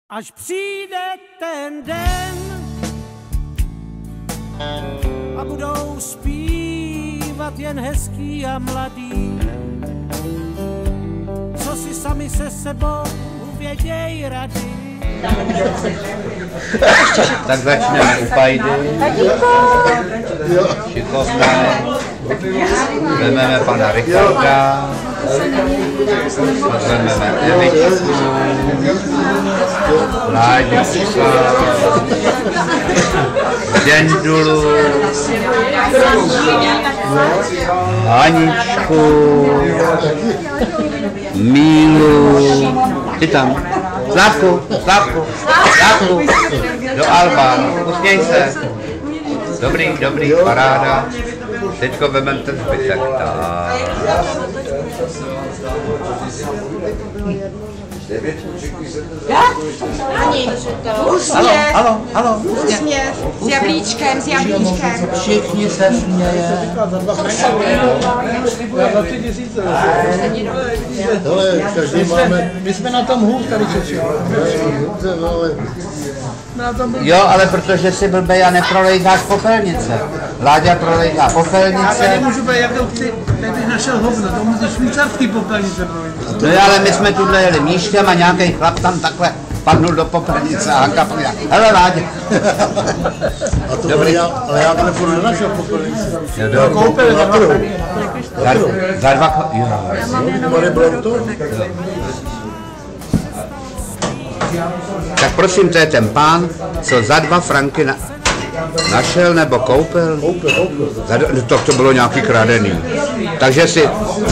Až přijde ten den a budou zpívat jen hezký a mladý, co si sami se sebou věděj rady. Tak začneme u Pajdy. Šikovné. Vezmeme pana Richarda. Vezmeme Evičku. Láďuška. Děndulu. Aničku. Mílu. Ty tam. Slávku. Do Alba, usměj se. Dobrý, paráda. Teďko vemem ten zbytek. Halo. Úsměv s jablíčkem, Všichni se směje. My jsme na tom hůř tady Češi. Jo, ale protože jsi blbej a neprolejzáš popelnice. Láďa prolejzá popelnice. Já nemůžu být, jak to chci, teď bych našel hovno, to musí švýcarský popelnice prolejzat. No jo, ale my jsme tuhle jeli míškem a nějaký chlap tam takhle padnul do popelnice a Hanka povídá, hele Láďa. Dobrý. Ale já to nepůjdu nenašel popelnice. Jo, koupili na trhu. Za dva, jo. Tak prosím, to je ten pán, co za 2 franky našel nebo koupil? To bylo nějaký kradený. Takže si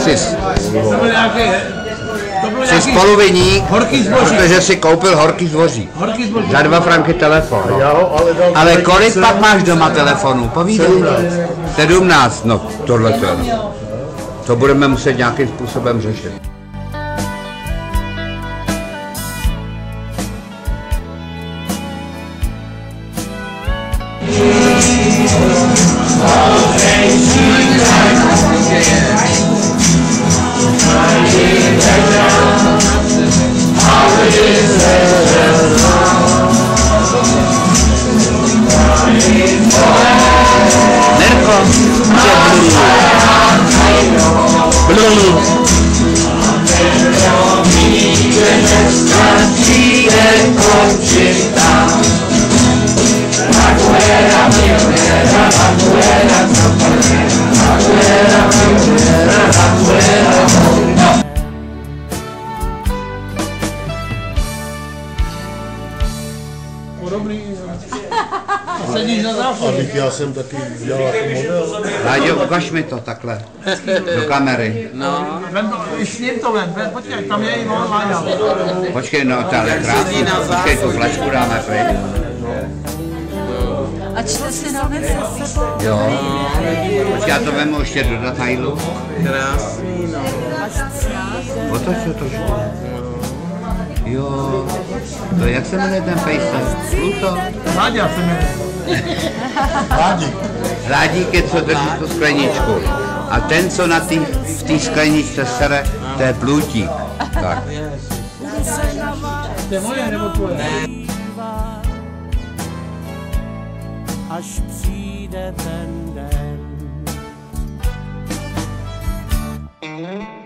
spoluviník, protože si koupil horký zboží. Za 2 franky telefon. No. Ale kolik pak máš doma telefonů? Povídej. 17. No tohle to budeme muset nějakým způsobem řešit. Sedíš na záchodě. Já jsem taky dělal jako model. Láďo, ukaž mi to takhle, do kamery. No. I s ním to ven, počkej, tam je i on Láďa. Počkej, no to je krásný, počkej, tu flašku dáme pryč. A čte si na věc se sebou. Jo, počkej, já to vemu ještě do detailu. Krásný, no. Otoč. Jo, to jak se jmenuje ten pejsek? Pluto? Láďa se jmenuje. Rádík je, co drží tu skleničku. A ten, co v té skleničce sere, to je plutík. Tak. To je moje nebo tvoje? Až přijde ten den.